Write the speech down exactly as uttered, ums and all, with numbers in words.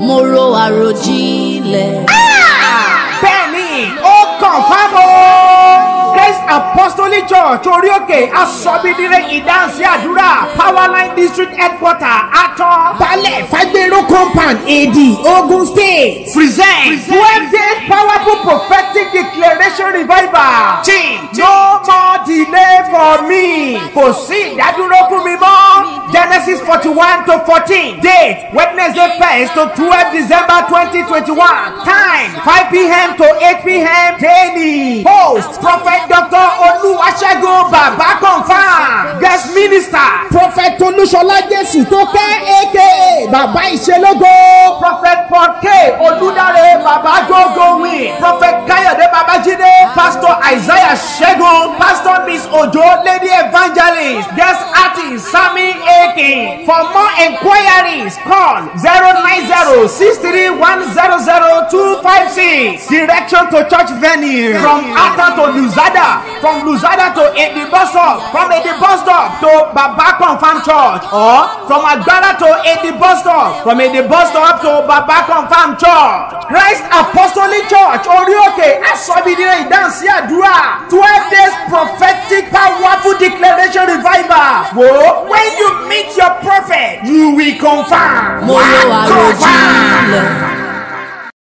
mo ro àròjinlẹ̀. Bẹ́ẹ̀ni, ó confirm o. Christ Apostolic Church orí òkè Asọ́bídire ìdánsí àdúrà Powerline District Headquarter Atọ́ Balẹ̀ Fagbero Compound Èdì Ogun State. Present twelve days powerful prophetic declaration revival. Team no more delay for me. Kò sí ìdádúró fún mi mọ́. Genesis forty-one to fourteen. Date Wednesday first to twelve December twenty twenty-one. Time five p m to eight p m daily. Host Prophet Doctor Oluwasegun Baba Confirm. Guest Minister Prophet Olúṣọlá Jésù Tókẹ́ aka Baba Ìṣelógo. Prophet Paul K. Olúdáre Baba Gogowin. Prophet Káyọ̀dé Babájídé. Pastor Isaiah Ṣẹ́gun. Pastor Miss Ojo Lady Evangelist. Guest artist Sami Akin. For more enquiries call zero nine zero six three one zero zero two five six. Direction to church venue from Ata to Luzada, from Luzada to Edi bus stop, from Edi bus stop to Baba Confirm Church, or from Agbara to Edi bus stop, from Edi bus stop to Baba Confirm Church. Christ Apostolic Church orí òkè Asọ́bídire ìdánsí àdúrà twelve days prophetic powerful declaration revival. Wo when you meet your prophet you will confirm. mo ro àròjinlẹ̀.